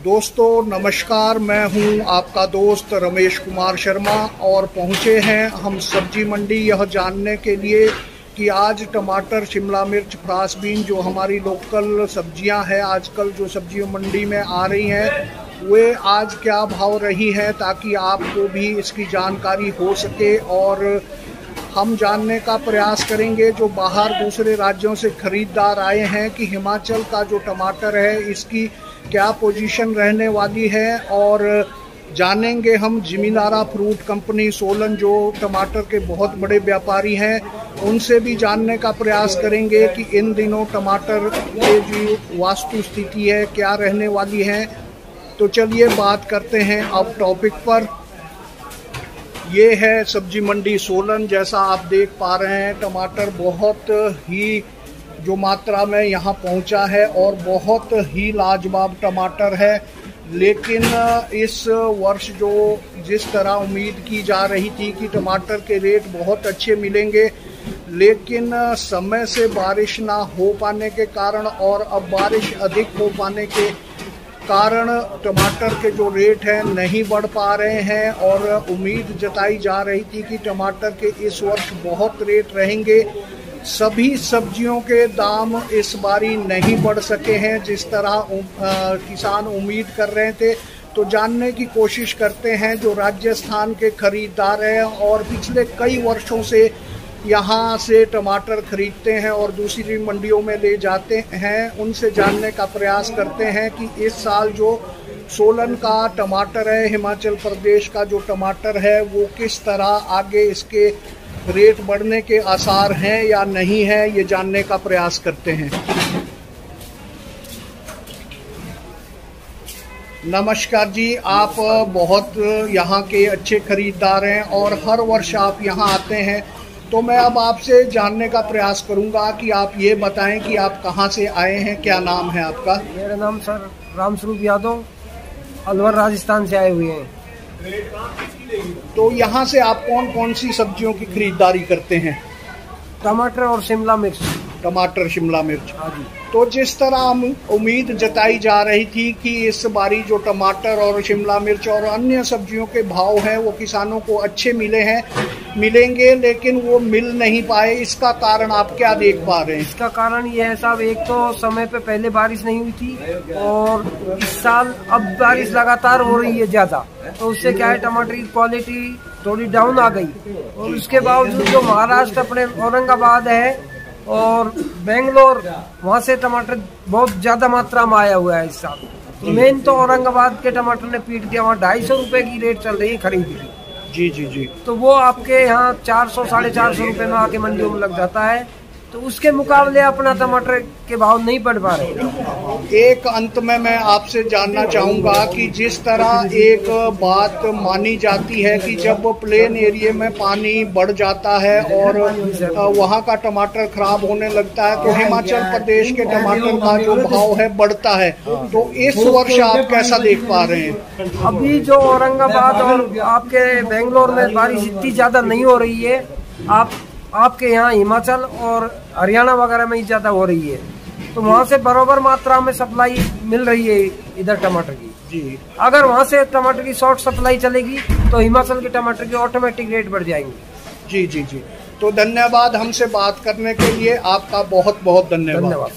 दोस्तों नमस्कार, मैं हूं आपका दोस्त रमेश कुमार शर्मा और पहुंचे हैं हम सब्जी मंडी यह जानने के लिए कि आज टमाटर, शिमला मिर्च, फ्रांस बीन जो हमारी लोकल सब्जियां हैं आजकल जो सब्जी मंडी में आ रही हैं वे आज क्या भाव रही हैं, ताकि आपको भी इसकी जानकारी हो सके। और हम जानने का प्रयास करेंगे जो बाहर दूसरे राज्यों से खरीदार आए हैं कि हिमाचल का जो टमाटर है इसकी क्या पोजीशन रहने वाली है। और जानेंगे हम जिमीलारा फ्रूट कंपनी सोलन जो टमाटर के बहुत बड़े व्यापारी हैं, उनसे भी जानने का प्रयास करेंगे कि इन दिनों टमाटर के जो वास्तु स्थिति है क्या रहने वाली है। तो चलिए बात करते हैं अब टॉपिक पर। ये है सब्जी मंडी सोलन। जैसा आप देख पा रहे हैं टमाटर बहुत ही जो मात्रा में यहाँ पहुँचा है और बहुत ही लाजवाब टमाटर है। लेकिन इस वर्ष जो जिस तरह उम्मीद की जा रही थी कि टमाटर के रेट बहुत अच्छे मिलेंगे, लेकिन समय से बारिश ना हो पाने के कारण और अब बारिश अधिक हो पाने के कारण टमाटर के जो रेट हैं नहीं बढ़ पा रहे हैं। और उम्मीद जताई जा रही थी कि टमाटर के इस वर्ष बहुत रेट रहेंगे। सभी सब्जियों के दाम इस बारी नहीं बढ़ सके हैं जिस तरह किसान उम्मीद कर रहे थे। तो जानने की कोशिश करते हैं जो राजस्थान के खरीदार हैं और पिछले कई वर्षों से यहाँ से टमाटर खरीदते हैं और दूसरी मंडियों में ले जाते हैं, उनसे जानने का प्रयास करते हैं कि इस साल जो सोलन का टमाटर है, हिमाचल प्रदेश का जो टमाटर है, वो किस तरह आगे इसके रेट बढ़ने के आसार हैं या नहीं है, ये जानने का प्रयास करते हैं। नमस्कार जी, आप बहुत यहाँ के अच्छे खरीदार हैं और हर वर्ष आप यहाँ आते हैं। तो मैं अब आपसे जानने का प्रयास करूंगा कि आप ये बताएं कि आप कहाँ से आए हैं, क्या नाम है आपका? मेरा नाम सर रामस्वरूप यादव, अलवर राजस्थान से आए हुए हैं। तो यहाँ से आप कौन कौन सी सब्जियों की खरीदारी करते हैं? टमाटर और शिमला मिर्च। टमाटर, शिमला मिर्च। हाँ जी। तो जिस तरह उम्मीद जताई जा रही थी कि इस बारी जो टमाटर और शिमला मिर्च और अन्य सब्जियों के भाव हैं वो किसानों को अच्छे मिलेंगे, लेकिन वो मिल नहीं पाए, इसका कारण आप क्या देख पा रहे हैं? इसका कारण ये है साहब, एक तो समय पे पहले बारिश नहीं हुई थी और इस साल अब बारिश लगातार हो रही है ज्यादा, तो उससे क्या है टमाटर की क्वालिटी थोड़ी डाउन आ गई। और उसके बावजूद जो महाराष्ट्र अपने औरंगाबाद है और बेंगलोर, वहाँ से टमाटर बहुत ज्यादा मात्रा में आया हुआ है इस साल। तो मेन तो औरंगाबाद के टमाटर ने पीट दिया, वहाँ 250 रुपए की रेट चल रही है खरीद की। जी जी जी। तो वो आपके यहाँ 400 साढ़े 400 रुपए में आके मंडियों में लग जाता है, तो उसके मुकाबले अपना टमाटर के भाव नहीं बढ़ पा रहे। एक अंत में मैं आपसे जानना चाहूंगा कि जिस तरह एक बात मानी जाती है कि जब प्लेन एरिया में पानी बढ़ जाता है और वहां का टमाटर खराब होने लगता है तो हिमाचल प्रदेश के टमाटर का जो भाव है बढ़ता है, तो इस वर्ष आप कैसा देख पा रहे हैं? अभी जो औरंगाबाद और आपके बेंगलोर में बारिश इतनी ज्यादा नहीं हो रही है, आपके यहाँ हिमाचल और हरियाणा वगैरह में ही ज्यादा हो रही है, तो वहाँ से बराबर मात्रा में सप्लाई मिल रही है इधर टमाटर की। जी। अगर वहाँ से टमाटर की शॉर्ट सप्लाई चलेगी तो हिमाचल के टमाटर की ऑटोमेटिक रेट बढ़ जाएंगे। जी जी जी। तो धन्यवाद हमसे बात करने के लिए, आपका बहुत बहुत धन्यवाद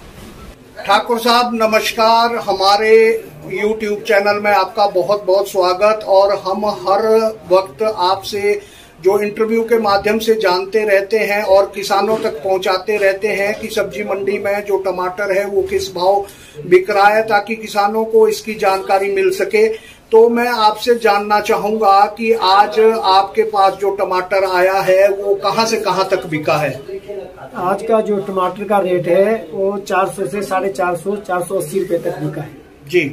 सर। ठाकुर साहब नमस्कार, हमारे YouTube चैनल में आपका बहुत बहुत स्वागत। और हम हर वक्त आपसे जो इंटरव्यू के माध्यम से जानते रहते हैं और किसानों तक पहुंचाते रहते हैं कि सब्जी मंडी में जो टमाटर है वो किस भाव बिक रहा है, ताकि किसानों को इसकी जानकारी मिल सके। तो मैं आपसे जानना चाहूंगा कि आज आपके पास जो टमाटर आया है वो कहां से कहां तक बिका है? आज का जो टमाटर का रेट है वो 400 से 450, 480 रुपए तक बिका है जी।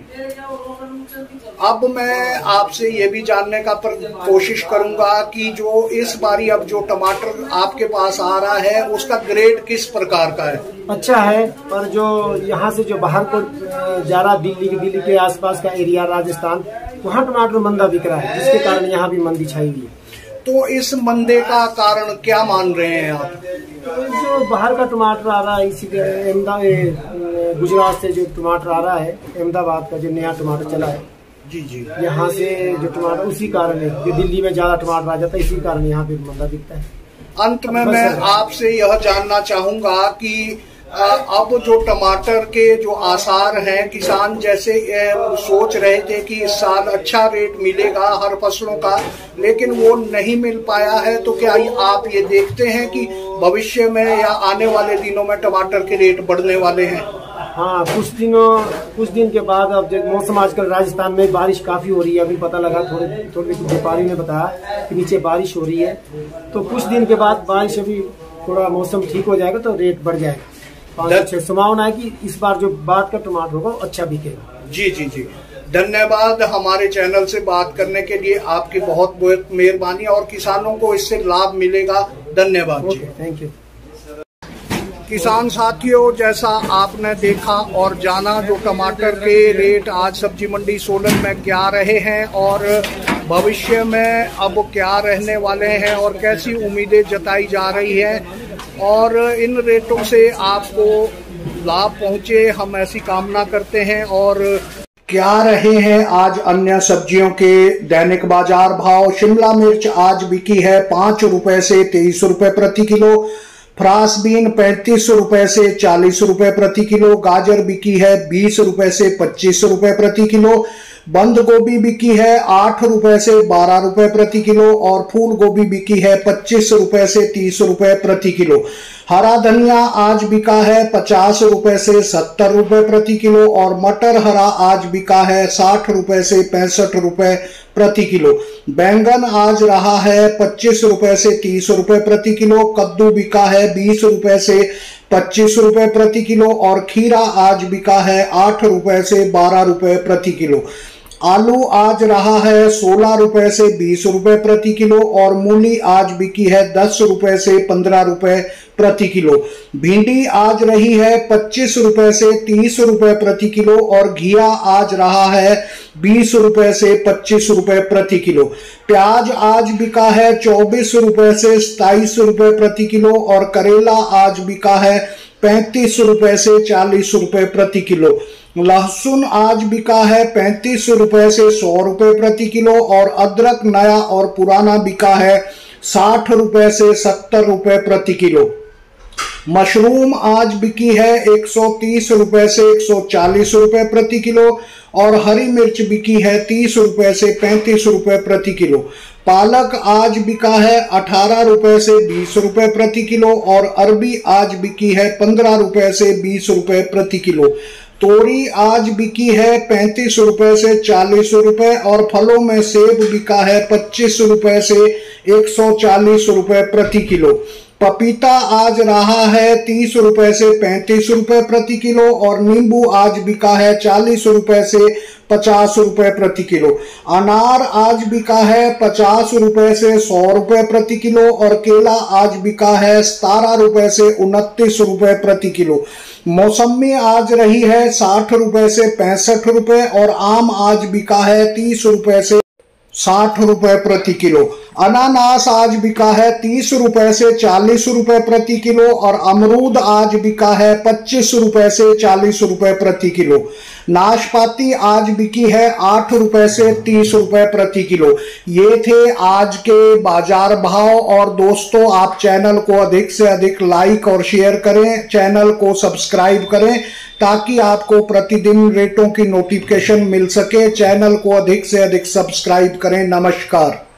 अब मैं आपसे ये भी जानने का कोशिश करूंगा कि जो इस बारी अब जो टमाटर आपके पास आ रहा है उसका ग्रेड किस प्रकार का है? अच्छा है, पर जो यहाँ से जो बाहर को जा रहा, दिल्ली के आसपास का एरिया, राजस्थान, वहाँ टमाटर मंदा बिक रहा है, जिसके कारण यहाँ भी मंदी छाई हुई है। तो इस मंदे का कारण क्या मान रहे हैं आप? जो बाहर का टमाटर आ रहा है, इसी गुजरात से जो टमाटर आ रहा है, अहमदाबाद का जो नया टमाटर चला है जी जी, यहाँ से जो टमाटर, उसी कारण है जो दिल्ली में ज्यादा टमाटर आ जाता है, इसी कारण यहाँ पे मंदा दिखता है। अंत में मैं आपसे यह जानना चाहूंगा कि अब जो टमाटर के जो आसार हैं, किसान जैसे सोच रहे थे कि इस साल अच्छा रेट मिलेगा हर फसलों का, लेकिन वो नहीं मिल पाया है, तो क्या आप ये देखते हैं कि भविष्य में या आने वाले दिनों में टमाटर के रेट बढ़ने वाले हैं? हाँ, कुछ दिन के बाद अब जो मौसम, आजकल राजस्थान में बारिश काफी हो रही है, अभी पता लगा थोड़े व्यापारी ने बताया कि नीचे बारिश हो रही है, तो कुछ दिन के बाद बारिश, अभी थोड़ा मौसम ठीक हो जाएगा तो रेट बढ़ जाएगा। 5-6 संभावना है कि इस बार जो बात का टमाटर होगा अच्छा बिकेगा। जी जी जी, धन्यवाद हमारे चैनल से बात करने के लिए, आपकी बहुत बहुत मेहरबानी, और किसानों को इससे लाभ मिलेगा। धन्यवाद जी, थैंक यू। किसान साथियों, जैसा आपने देखा और जाना जो टमाटर के रेट आज सब्जी मंडी सोलन में क्या रहे हैं और भविष्य में अब क्या रहने वाले हैं और कैसी उम्मीदें जताई जा रही हैं, और इन रेटों से आपको लाभ पहुंचे, हम ऐसी कामना करते हैं। और क्या रहे हैं आज अन्य सब्जियों के दैनिक बाजार भाव। शिमला मिर्च आज बिकी है 5 रुपए से 23 रुपए प्रति किलो, फ्रांसबीन 35 रुपए से 40 रुपए प्रति किलो, गाजर बिकी है 20 रुपए से 25 रुपए प्रति किलो, बंद गोभी बिकी है 8 रुपए से 12 रुपए प्रति किलो, और फूल गोभी बिकी है 25 रुपए से 30 रुपए प्रति किलो। हरा धनिया आज बिका है 50 रुपए से 70 रुपए प्रति किलो, और मटर हरा आज बिका है 60 रुपए से 65 रुपए प्रति किलो। बैंगन आज रहा है 25 रुपए से 30 रुपए प्रति किलो, कद्दू बिका है 20 रुपए से 25 रुपए प्रति किलो, और खीरा आज बिका है 8 रुपए से 12 रुपए प्रति किलो। आलू आज रहा है 16 रुपए से 20 रुपए प्रति किलो, और मूली आज बिकी है 10 रुपए से 15 रुपए प्रति किलो। भिंडी आज रही है 25 रुपए से 30 रुपए प्रति किलो, और घिया आज रहा है 20 रुपए से 25 रुपए प्रति किलो। प्याज आज बिका है 24 रुपए से 27 रुपए प्रति किलो, और करेला आज बिका है 35 रुपए से 40 रुपए प्रति किलो। लहसुन आज बिका है 35 रुपए से 100 रुपए प्रति किलो, और अदरक नया और पुराना बिका है 60 रुपए से 70 रुपए प्रति किलो। मशरूम आज बिकी है 130 रुपए से 140 रुपए प्रति किलो, और हरी मिर्च बिकी है 30 रुपए से 35 रुपए प्रति किलो। पालक आज बिका है 18 रुपए से 20 रुपए प्रति किलो, और अरबी आज बिकी है 15 रुपए से 20 रुपए प्रति किलो। तोरी आज बिकी है 35 रुपए से 40 रुपए, और फलों में सेब बिका है 25 रुपए से 140 रुपए प्रति किलो। पपीता आज रहा है 30 रुपए से 35 रुपए प्रति किलो, और नींबू आज बिका है 40 रुपए से 50 रुपए प्रति किलो। अनार आज बिका है 50 रुपए से 100 रुपए प्रति किलो, और केला आज बिका है 17 रुपए से 29 रुपए प्रति किलो। मौसमी आज रही है 60 रुपए से 65 रुपए, और आम आज बिका है 30 रुपए से 60 रुपए प्रति किलो। अनानास आज बिका है 30 रुपए से 40 रुपए प्रति किलो, और अमरूद आज बिका है 25 रुपए से 40 रुपए प्रति किलो। नाशपाती आज बिकी है 8 रुपए से 30 रुपए प्रति किलो। ये थे आज के बाजार भाव। और दोस्तों, आप चैनल को अधिक से अधिक लाइक और शेयर करें, चैनल को सब्सक्राइब करें, ताकि आपको प्रतिदिन रेटों की नोटिफिकेशन मिल सके। चैनल को अधिक से अधिक सब्सक्राइब करें। नमस्कार।